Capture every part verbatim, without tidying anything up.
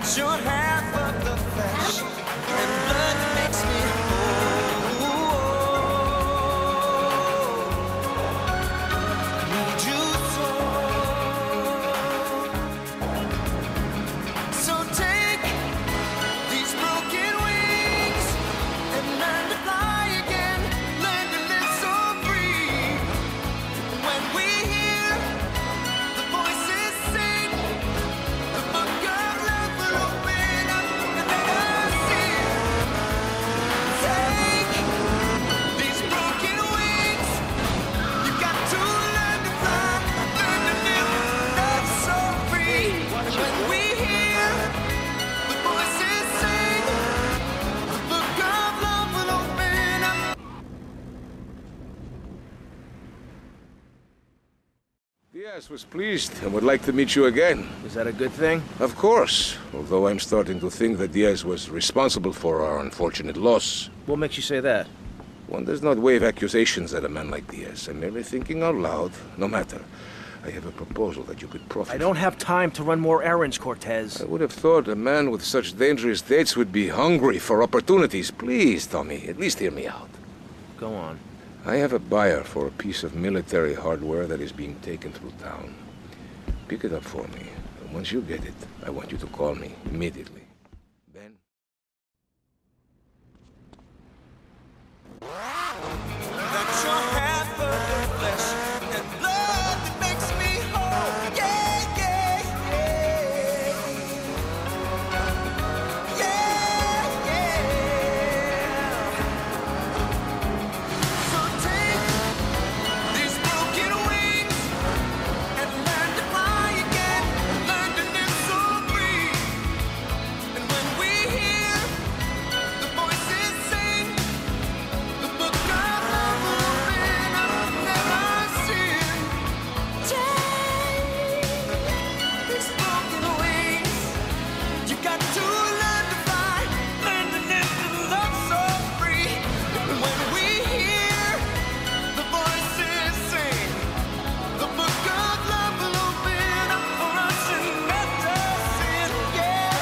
You're half of the flesh and blood that makes me whole. Need you so. So take these broken wings and learn to fly again. Learn to live so free. When we hear the voices sing, the book of love will open up and let us see. Take these broken wings. You got to learn to fly, learn to live, love so free. When we hear the voices sing, the book of love will open up. Diaz was pleased and would like to meet you again. Is that a good thing? Of course, although I'm starting to think that Diaz was responsible for our unfortunate loss. What makes you say that? One does not wave accusations at a man like Diaz. I'm merely thinking out loud. No matter. I have a proposal that you could profit I don't have time to run more errands, Cortez. I would have thought a man with such dangerous dates would be hungry for opportunities. Please, Tommy, at least hear me out. Go on. I have a buyer for a piece of military hardware that is being taken through town. Pick it up for me. And once you get it, I want you to call me immediately. Then... That's your half of the flesh and blood that makes me whole. Yeah, yeah, yeah. Yeah, yeah. So take these broken wings and learn to fly again. Learn to live so free. And when we hear the voices sing, the book of love will open up and let us in. Take these broken wings. You got to learn to fly, learn to live and love so free. And when we hear the voices sing, the book of love will open up for us and let us in. Yeah,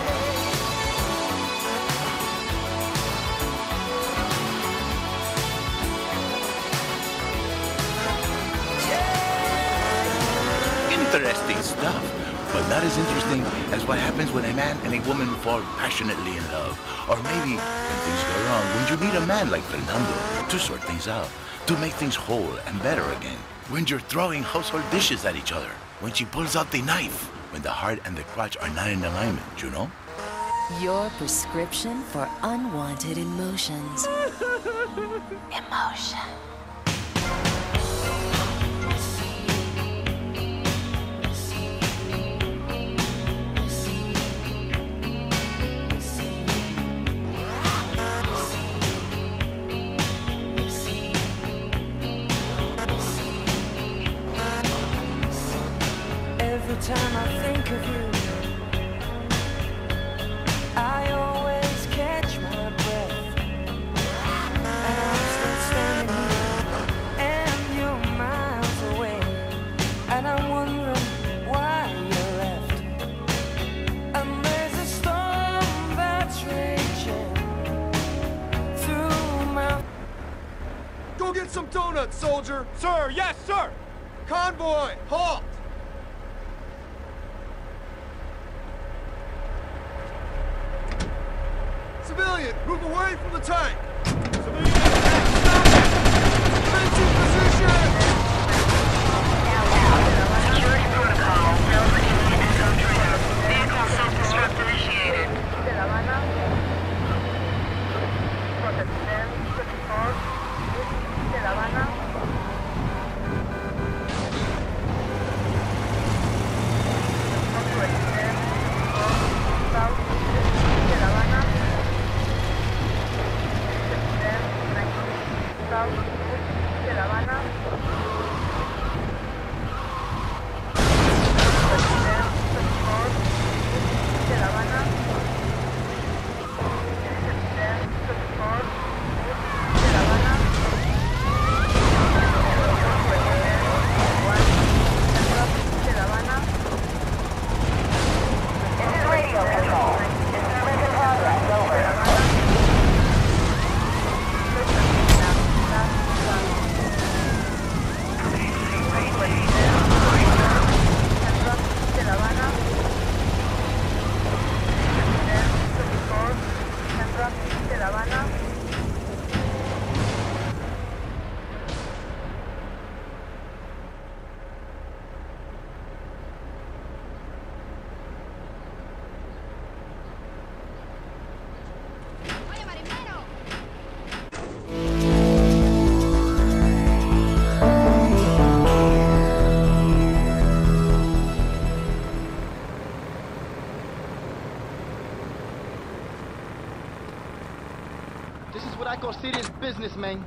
Interesting stuff, but not as interesting as what happens when a man and a woman fall passionately in love. Or maybe when things go wrong, when you need a man like Fernando to sort things out, to make things whole and better again. When you're throwing household dishes at each other, when she pulls out the knife, when the heart and the crotch are not in alignment, you know? Your prescription for unwanted emotions. Emotion. every time I think of you, I always catch my breath. And I'm still standing here, and you're miles away. And I'm wondering why you left. And there's a storm that's raging through my... Go get some donuts, soldier! Sir, yes, sir! Convoy, halt! Civilian, move away from the tank! Civilian, stop it! Defensive position! Security protocol, Delta India Echo Trigger. Vehicle self-destruct initiated. De La Habana. Protección, twenty-four. De La Habana. Operation, South, De La Habana. South, De La Habana. De La Habana. De La Habana. De La Habana. This is radio control. Mexico City's business, man.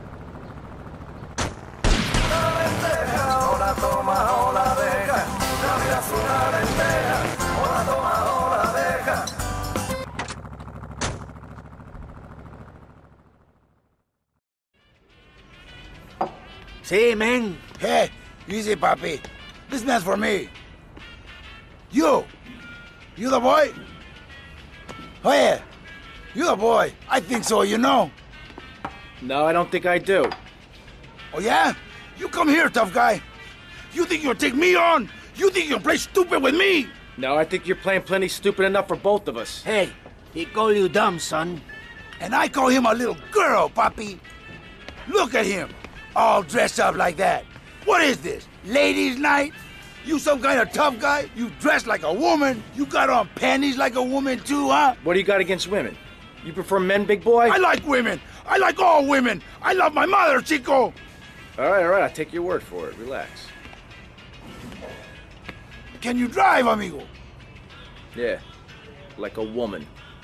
See, man. Hey, easy, papi. This man's for me. You. You the boy? Oh, yeah. You the boy. I think so, you know. No, I don't think I do. Oh, yeah? You come here, tough guy. You think you'll take me on? You think you'll play stupid with me? No, I think you're playing plenty stupid enough for both of us. Hey, he call you dumb, son. And I call him a little girl, papi. Look at him. All dressed up like that. What is this? Ladies' night? You some kind of tough guy? You dress like a woman? You got on panties like a woman too, huh? What do you got against women? You prefer men, big boy? I like women. I like all women. I love my mother, Chico. All right, all right, I'll take your word for it. Relax. Can you drive, amigo? Yeah, like a woman.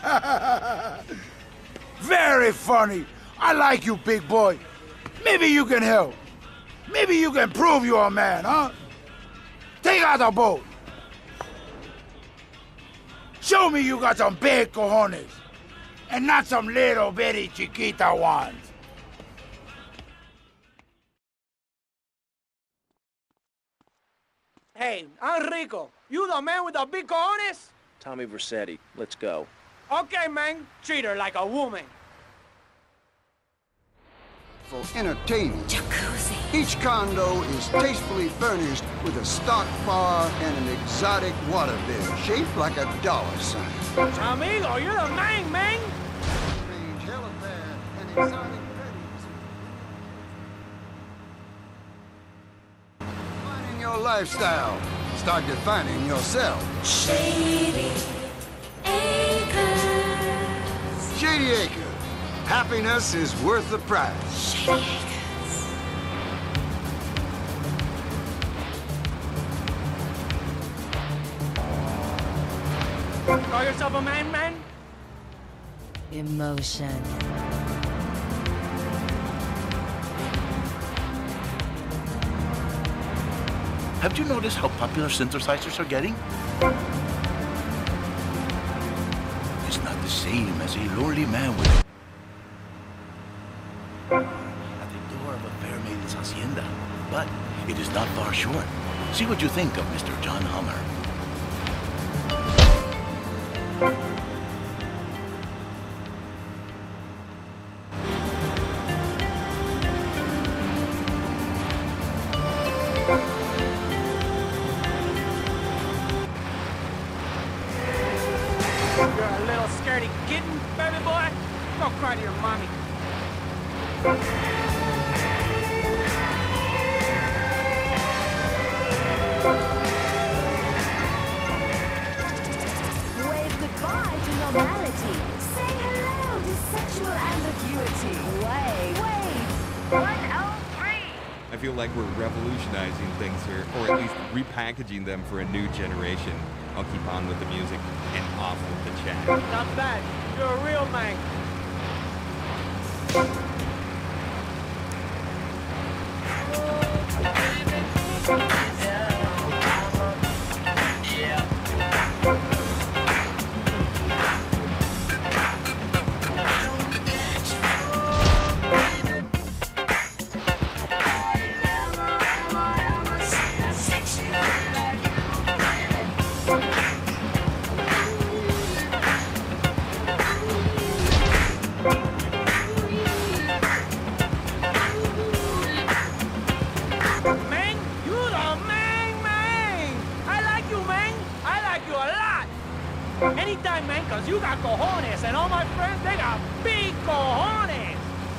Very funny. I like you, big boy. Maybe you can help. Maybe you can prove you're a man, huh? Take out the boat. Show me you got some big cojones. And not some little bitty chiquita ones. Hey, Enrico, you the man with the big cojones? Tommy Vercetti, let's go. Okay, man. Treat her like a woman. For entertaining. Jacuzzi. Each condo is tastefully furnished with a stock bar and an exotic waterbed shaped like a dollar sign. Amigo, you're the man, man. Strange helipad and exotic petties. Defining your lifestyle. Start defining yourself. Shady Acres. Shady Acres. Happiness is worth the price. Shady Acres. Call yourself a man, man? Emotion. Have you noticed how popular synthesizers are getting? It's not the same as a lonely man with at the door of a fair maiden's hacienda, but it is not far short. See what you think of Mister John Hummer. You're a little scaredy kitten, baby boy. Go cry to your mommy. Wave goodbye to normality. Say hello to sexual ambiguity. Wave, wave. one oh three. I feel like we're revolutionizing things here, or at least repackaging them for a new generation. I'll keep on with the music and off with the chat. Not bad. You're a real man. Man, you the man, man. I like you, man. I like you a lot. Anytime, man, because you got cojones, and all my friends, they got big cojones.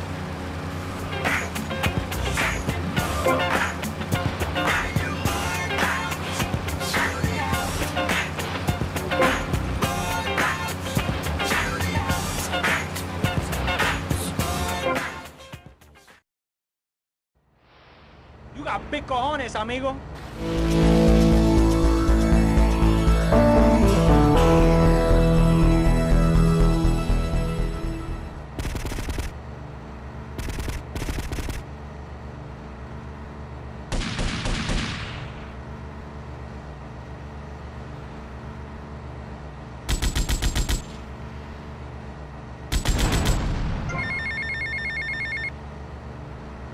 You got big cojones, amigo.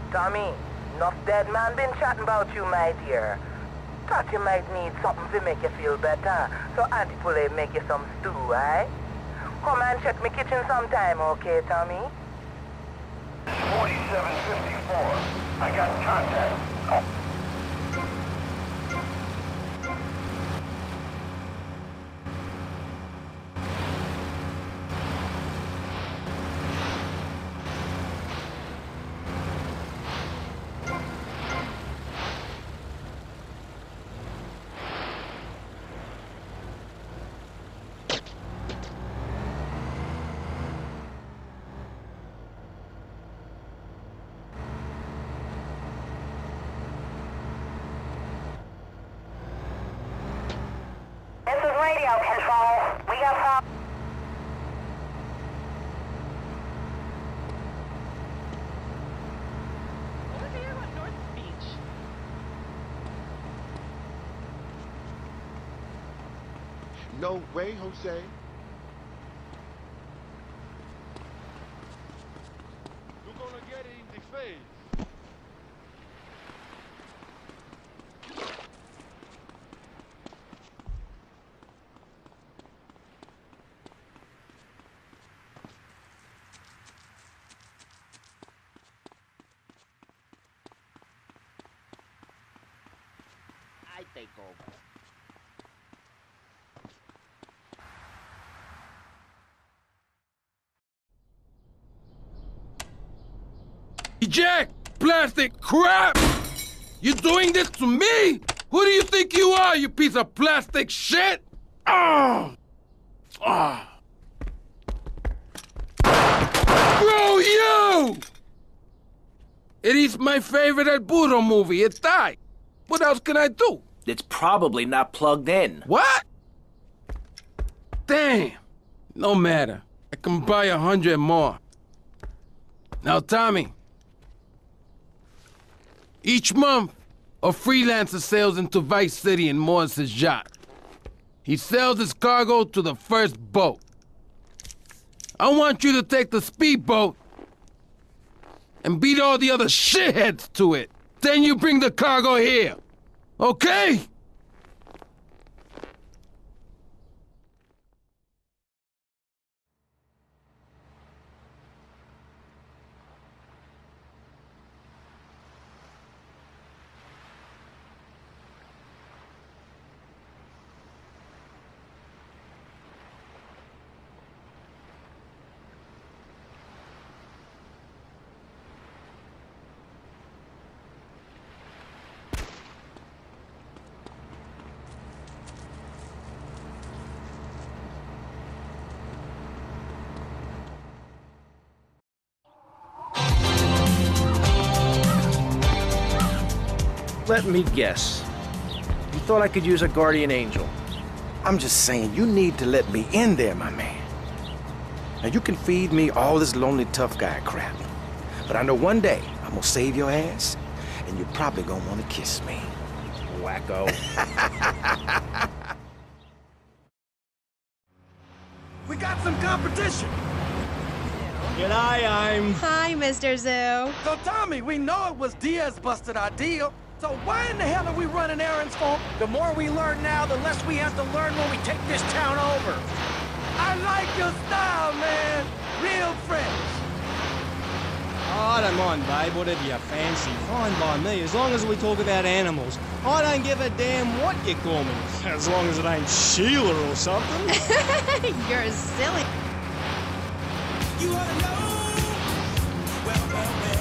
Tommy, enough dead man been chatting about you, my dear. Thought you might need something to make you feel better. So Auntie Poulet make you some stew, eh? Come and check me kitchen sometime, okay, Tommy? forty-seven fifty-four. I got contact. Oh. This is radio control. We got some... Over here on North Beach. No way, Jose. You're gonna get it in the face. I take over. Jack! Plastic crap! You doing this to me? Who do you think you are, you piece of plastic shit? Oh! Oh! Bro, you! It is my favorite El Burro movie. It died. What else can I do? It's probably not plugged in. What? Damn. No matter. I can buy a hundred more. Now, Tommy. Each month, a freelancer sails into Vice City in Morris's yacht. He sells his cargo to the first boat. I want you to take the speedboat and beat all the other shitheads to it. Then you bring the cargo here. Okay? Let me guess. You thought I could use a guardian angel. I'm just saying, you need to let me in there, my man. Now, you can feed me all this lonely tough guy crap, but I know one day I'm gonna save your ass, and you're probably gonna want to kiss me. Wacko. We got some competition. G'day, I'm... Hi, Mister Zoo. So, Tommy, we know it was Diaz busted our deal. So why in the hell are we running errands for? The more we learn now, the less we have to learn when we take this town over. I like your style, man. Real fresh. Oh, I don't mind, babe. Whatever you fancy. Fine by me, as long as we talk about animals. I don't give a damn what you call me. As long as it ain't Sheila or something. You're silly. You ought to know. Well, well, well.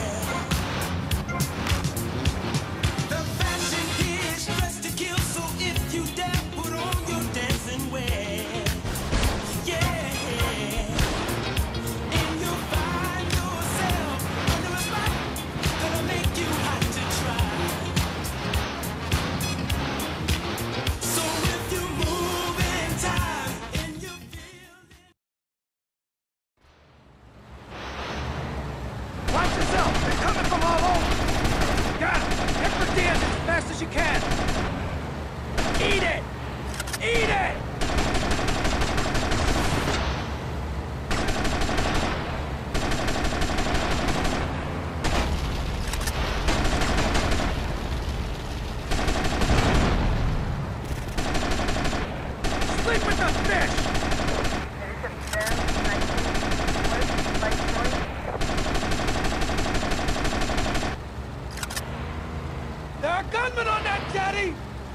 The fashion is dressed to kill, so if you dare put on your dancing wear. Yeah. And you'll find yourself under a spot that'll make you hot to try. So if you move in time and you feel it. There are gunmen on that jetty!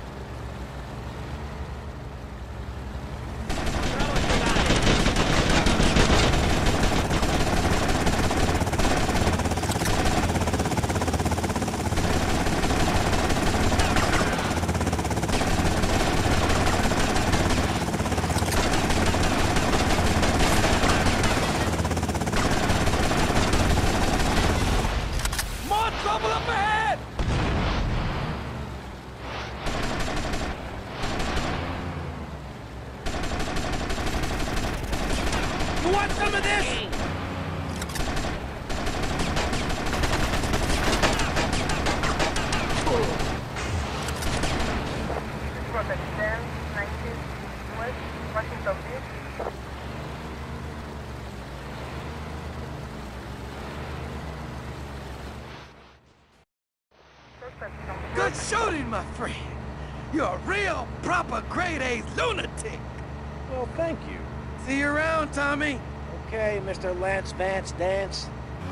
Good shooting, my friend. You're a real, proper, grade-A lunatic. Well, thank you. See you around, Tommy. Okay, Mister Lance Vance Dance.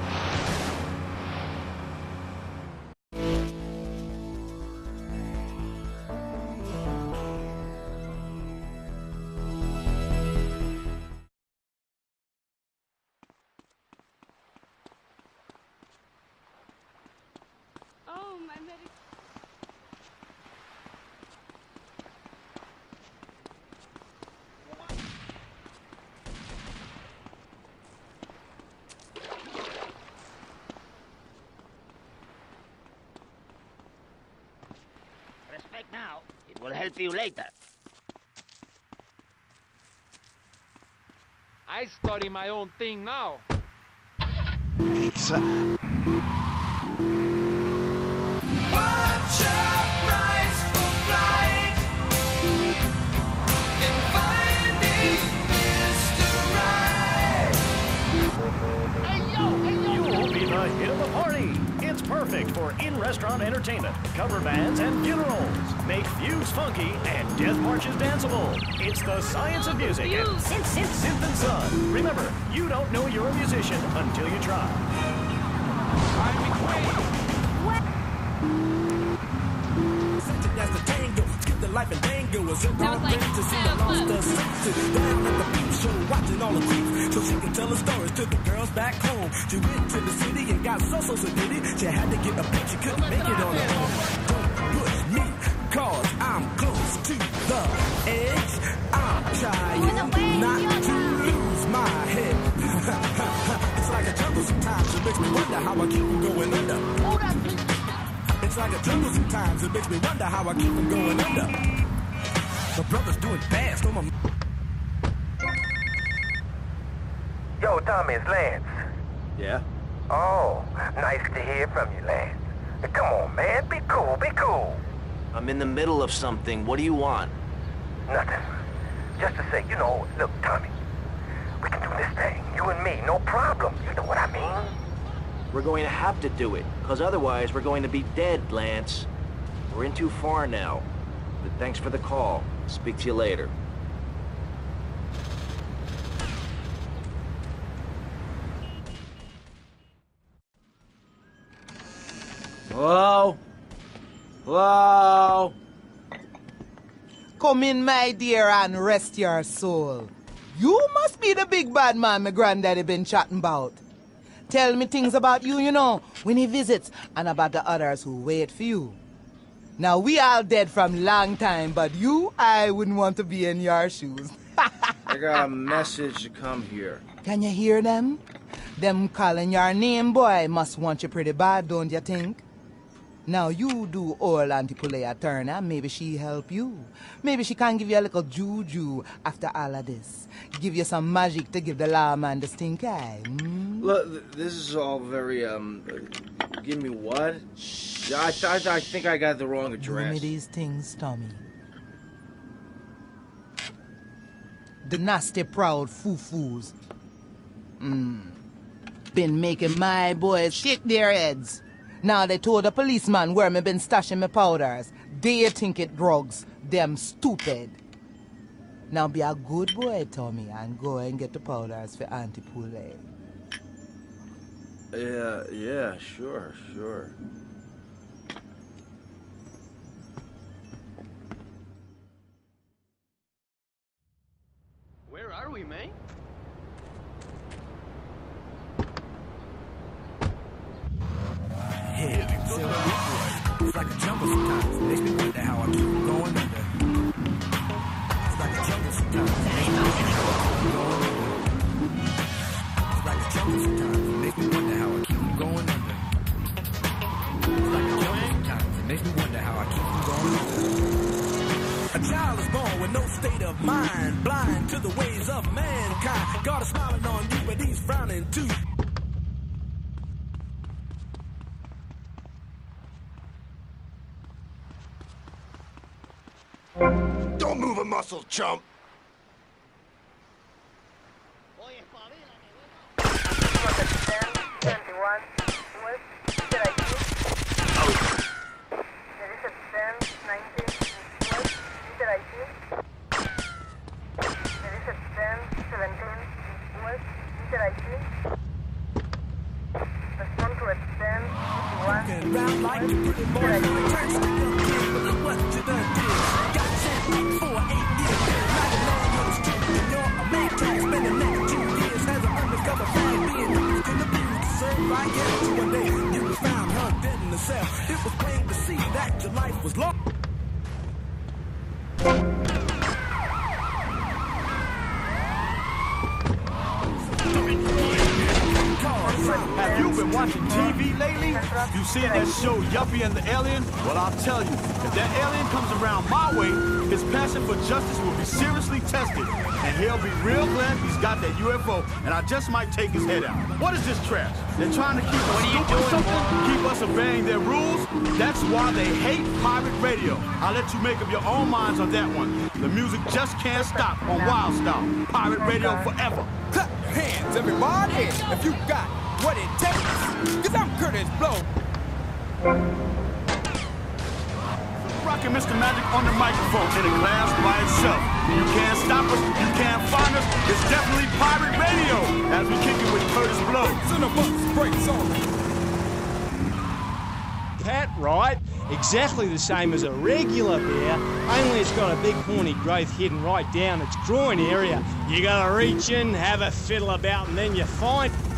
Oh, my medic. Respect now. It will help you later. I study my own thing now. It's, uh... Watch out, rise for flight. And finding Mister Right. Hey, yo, hey, yo. You will be the hit of the party. It's perfect for in-restaurant entertainment, cover bands, and funerals. Make fugues funky and death marches danceable. It's the science of music at Synth, Synth, Synth and Son. Remember, you don't know you're a musician until you try. That's the tango, skip the life and tango. It's a long thing to see the lost the six. Down at the beach show, watching all the creeps, so she can tell her stories to the girls back home. She went to the city and got so so so did it. She had to get a bitch, she couldn't make it on her own. Don't push me, cause I'm close to the edge. I'm trying not to lose my head. It's like a jungle sometimes, it makes me wonder how I keep from going under. It's like a jungle sometimes, it makes me wonder how I keep from going under. My brother's doing fast on my... Yo, Tommy, it's Lance. Yeah? Oh, nice to hear from you, Lance. Come on, man, be cool, be cool. I'm in the middle of something. What do you want? Nothing. Just to say, you know, look, Tommy, we can do this thing, you and me, no problem. You know what I mean? We're going to have to do it, because otherwise we're going to be dead, Lance. We're in too far now. But thanks for the call. Speak to you later. Hello? Hello? Come in, my dear, and rest your soul. You must be the big bad man my granddaddy been chatting about. Tell me things about you, you know, when he visits, and about the others who wait for you. Now, we all dead from long time, but you, I wouldn't want to be in your shoes. I got a message to come here. Can you hear them? Them calling your name, boy, must want you pretty bad, don't you think? Now, you do all Auntie Pulea Turner, maybe she help you. Maybe she can give you a little juju after all of this. Give you some magic to give the lawman the stink eye. Mm? Look, th this is all very, um... Uh, give me what? Shh. I, th I think I got the wrong address. Give me these things, Tommy. The nasty, proud foo-foos. Mm. Been making my boys shake their heads. Now they told the policeman where me been stashing my powders. They think it drugs. Them stupid. Now be a good boy, Tommy, and go and get the powders for Auntie Pulea. Yeah, yeah, sure, sure. are we, man? Yeah, so it's like a jungle sometimes. It makes me wonder how I keep from going under. It's like a jungle sometimes. It makes me wonder how I keep from going under. It's like a jungle sometimes. It makes me wonder how I keep from going under. It's like a jungle sometimes. It makes me wonder how I keep from going under. A child is born with no state of mind, blind to the ways of mankind. God is smiling on you, but he's frowning too. Don't move a muscle, chump. Round like the pretty boy from the church, stick up kid, but look what you done did. Got sent back for eight years, like a man on the street, and you're a man track, spend the next two years as an undercover flag, being used in the booth to serve like hell. To one day, you were found hung dead in the cell. It was plain to see that your life was lost. Have you been watching T V lately? You seen that show Yuppie and the Alien? Well, I'll tell you, if that alien comes around my way, his passion for justice will be seriously tested. And he'll be real glad he's got that U F O, and I just might take his head out. What is this trash? They're trying to keep us stupid or something? Keep us obeying their rules? That's why they hate pirate radio. I'll let you make up your own minds on that one. The music just can't stop on Wild Style. Pirate radio forever. Clap your hands, everybody, if you got what it takes, cause I'm Curtis Blow. Rockin' Mister Magic on the microphone in a class by itself. You can't stop us, you can't find us. It's definitely pirate radio as we kick it with Curtis Blow. Son of a breaks on. That right? Exactly the same as a regular bear, only it's got a big horny growth hidden right down its groin area. You gotta reach in, have a fiddle about, and then you find